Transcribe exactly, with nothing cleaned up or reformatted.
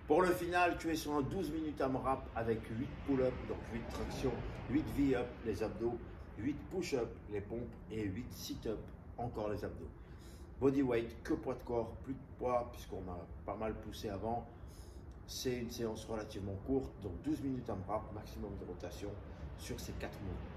Pour le final, tu es sur un douze minutes AMRAP avec huit pull-ups, donc huit tractions, huit V-up, les abdos, huit push-ups, les pompes et huit sit-ups, encore les abdos. Bodyweight, que poids de corps, plus de poids puisqu'on a pas mal poussé avant. C'est une séance relativement courte, donc douze minutes AMRAP, maximum de rotation sur ces quatre mots.